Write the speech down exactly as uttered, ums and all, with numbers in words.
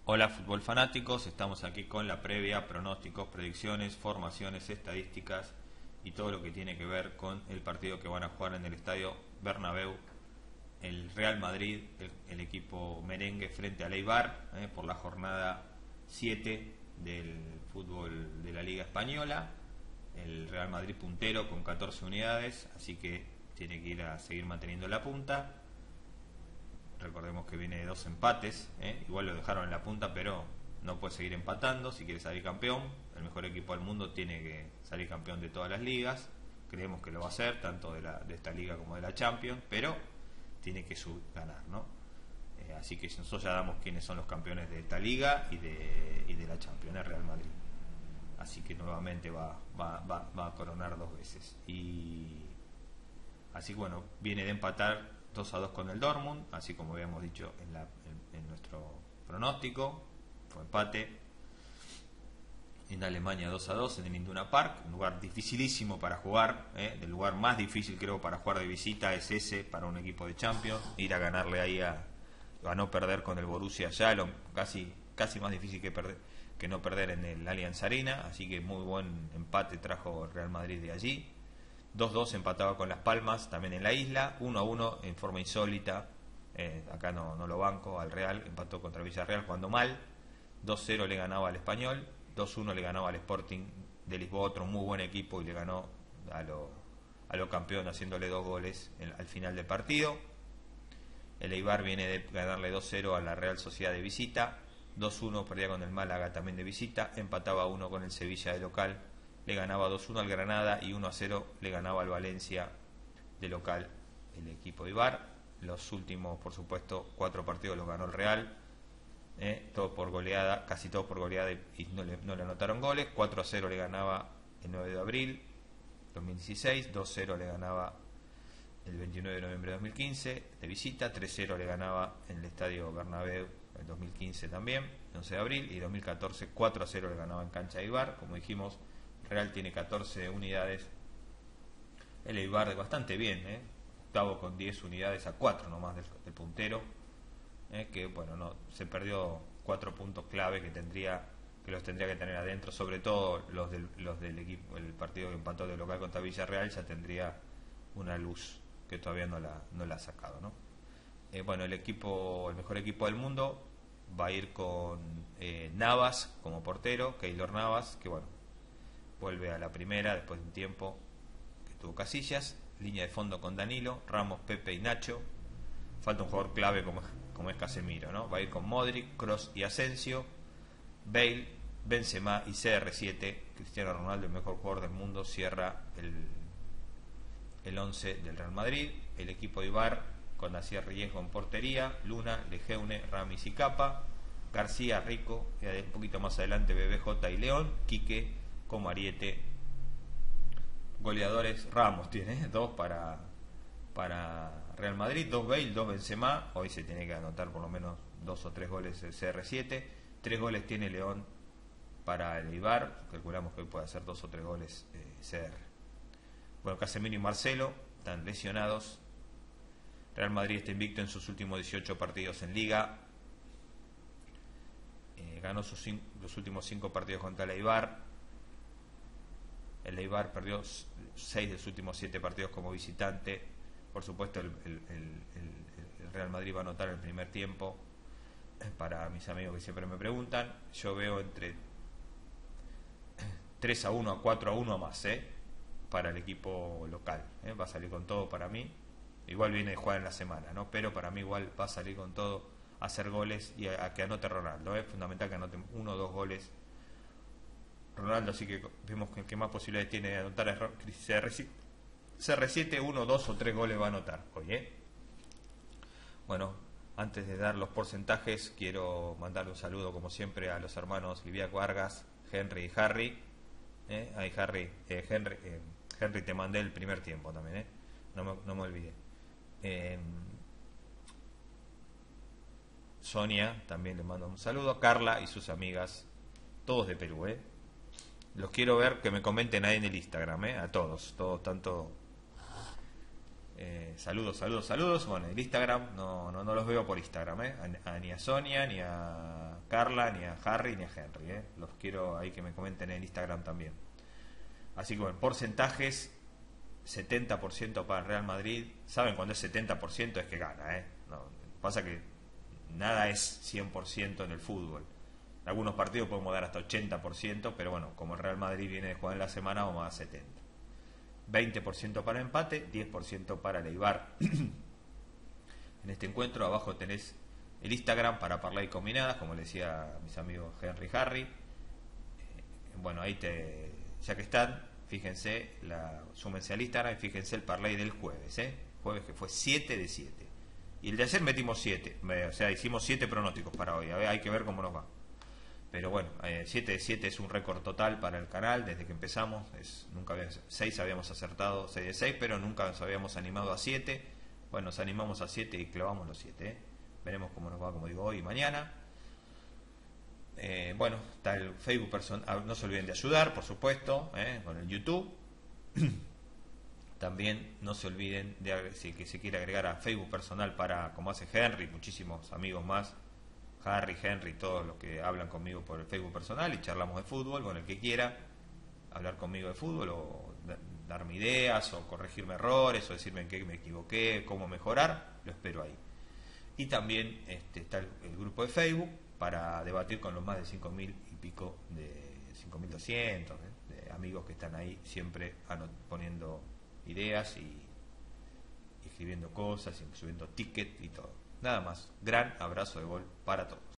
Hola fútbol fanáticos, estamos aquí con la previa, pronósticos, predicciones, formaciones, estadísticas y todo lo que tiene que ver con el partido que van a jugar en el estadio Bernabéu, el Real Madrid, el, el equipo merengue frente al Eibar, eh, por la jornada siete del fútbol de la Liga Española. El Real Madrid puntero con catorce unidades, así que tiene que ir a seguir manteniendo la punta. Recordemos que viene de dos empates, ¿eh? Igual lo dejaron en la punta, pero no puede seguir empatando si quiere salir campeón. El mejor equipo del mundo tiene que salir campeón de todas las ligas. Creemos que lo va a hacer, tanto de, la, de esta liga como de la Champions, pero tiene que sub ganar, ¿no? Eh, así que nosotros ya damos quiénes son los campeones de esta liga y de, y de la Champions, el Real Madrid. Así que nuevamente va, va, va, va a coronar dos veces. Y así que bueno, viene de empatar dos a dos con el Dortmund, así como habíamos dicho en, la, en, en nuestro pronóstico. Fue empate en Alemania dos a dos en el Induna Park, un lugar dificilísimo para jugar, ¿eh? El lugar más difícil creo para jugar de visita es ese para un equipo de Champions, ir a ganarle ahí a, a no perder con el Borussia Salom, casi, casi más difícil que perder que no perder en el Allianz Arena, así que muy buen empate trajo el Real Madrid de allí. dos dos empataba con Las Palmas, también en la isla. uno a uno en forma insólita. Eh, acá no, no lo banco al Real. Empató contra Villarreal jugando mal. dos cero le ganaba al Español. dos uno le ganaba al Sporting de Lisboa, otro muy buen equipo, y le ganó a lo, a lo campeón haciéndole dos goles en, al final del partido. El Eibar viene de ganarle dos cero a la Real Sociedad de visita. dos uno perdía con el Málaga también de visita. Empataba uno con el Sevilla de local. Le ganaba dos uno al Granada y uno a cero le ganaba al Valencia de local el equipo de Eibar. Los últimos, por supuesto, cuatro partidos los ganó el Real, eh, todo por goleada, casi todos por goleada, y no le, no le anotaron goles. cuatro a cero le ganaba el nueve de abril dos mil dieciséis, dos cero le ganaba el veintinueve de noviembre de dos mil quince de visita, tres cero le ganaba en el estadio Bernabéu en dos mil quince también, once de abril, y dos mil catorce cuatro a cero le ganaba en cancha de Eibar. Como dijimos, Real tiene catorce unidades, el Eibar bastante bien, ¿eh? Octavo con diez unidades, a cuatro nomás del, del puntero, ¿eh? Que bueno, no se perdió cuatro puntos clave que tendría que los tendría que tener adentro, sobre todo los del, los del equipo, el partido que empató de local contra Villarreal ya tendría una luz que todavía no la, no la ha sacado, ¿no? Eh, bueno, el equipo, el mejor equipo del mundo va a ir con eh, Navas como portero, Keylor Navas, que bueno, vuelve a la primera después de un tiempo que tuvo Casillas. Línea de fondo con Danilo, Ramos, Pepe y Nacho. Falta un jugador clave como, como es Casemiro, ¿no? Va a ir con Modric, Kroos y Asensio, Bale, Benzema y C R siete. Cristiano Ronaldo, el mejor jugador del mundo, cierra el, el once del Real Madrid. El equipo de Eibar con Asier Riesgo en portería, Luna, Lejeune, Ramis y Capa, García, Rico, y un poquito más adelante B B J y León, Quique como Ariete. Goleadores, Ramos tiene dos para, para Real Madrid, dos Bale, dos Benzema. Hoy se tiene que anotar por lo menos dos o tres goles el C R siete. Tres goles tiene León para el Eibar. Calculamos que hoy puede hacer dos o tres goles eh, C R. Bueno, Casemiro y Marcelo están lesionados. Real Madrid está invicto en sus últimos dieciocho partidos en Liga. Eh, ganó sus cinco, los últimos cinco partidos contra el Eibar. El Eibar perdió seis de sus últimos siete partidos como visitante. Por supuesto, el, el, el, el Real Madrid va a anotar el primer tiempo. Para mis amigos que siempre me preguntan, yo veo entre tres a uno a cuatro a uno a más, ¿eh? Para el equipo local, ¿eh? Va a salir con todo para mí. Igual viene de jugar en la semana, ¿no? Pero para mí igual va a salir con todo a hacer goles y a, a que anote Ronaldo. Es fundamental que anote uno o dos goles Ronaldo, así que vemos que el que más posibilidades tiene de anotar es C R siete, uno, dos o tres goles va a anotar hoy, ¿eh? Bueno, antes de dar los porcentajes, quiero mandarle un saludo como siempre a los hermanos Liviaco Vargas, Henry y Harry. ¿eh? Ahí Harry, eh, Henry, eh, Henry te mandé el primer tiempo también, ¿eh? No me, no me olvidé. Eh, Sonia, también le mando un saludo. Carla y sus amigas, todos de Perú, ¿eh? Los quiero ver, que me comenten ahí en el Instagram, ¿eh? A todos, todos, tanto... Eh, saludos, saludos, saludos. Bueno, el Instagram, no, no, no los veo por Instagram, ¿eh? A, a, ni a Sonia, ni a Carla, ni a Harry, ni a Henry. ¿eh? Los quiero ahí que me comenten en Instagram también. Así que bueno, porcentajes, setenta por ciento para el Real Madrid. Saben, cuando es setenta por ciento es que gana. ¿eh? No, pasa que nada es cien por ciento en el fútbol. En algunos partidos podemos dar hasta ochenta por ciento, pero bueno, como el Real Madrid viene de jugar en la semana, vamos a setenta por ciento. veinte por ciento para empate, diez por ciento para el Eibar. En este encuentro abajo tenés el Instagram para parlay combinadas, como le decía a mis amigos Henry y Harry. Eh, bueno, ahí te, ya que están, fíjense, la, súmense al Instagram y fíjense el parlay del jueves, ¿eh? Jueves que fue siete de siete. Y el de ayer metimos siete, o sea, hicimos siete pronósticos para hoy, a ver, hay que ver cómo nos va. Pero bueno, eh, siete de siete es un récord total para el canal desde que empezamos. Es, nunca habíamos, seis habíamos acertado, seis de seis, pero nunca nos habíamos animado a siete. Bueno, nos animamos a siete y clavamos los siete. ¿eh? Veremos cómo nos va, como digo, hoy y mañana. Eh, bueno, está el Facebook personal. No se olviden de ayudar, por supuesto, ¿eh? con el YouTube. También no se olviden de si que se quiere agregar a Facebook personal para, como hace Henry, muchísimos amigos más. Harry, Henry, todos los que hablan conmigo por el Facebook personal y charlamos de fútbol, con el que quiera hablar conmigo de fútbol o darme ideas o corregirme errores o decirme en qué me equivoqué, cómo mejorar, lo espero ahí. Y también este, está el, el grupo de Facebook para debatir con los más de cinco mil y pico, de cinco mil doscientos ¿eh? de amigos que están ahí siempre poniendo ideas y, y escribiendo cosas y subiendo tickets y todo. Nada más. Gran abrazo de gol para todos.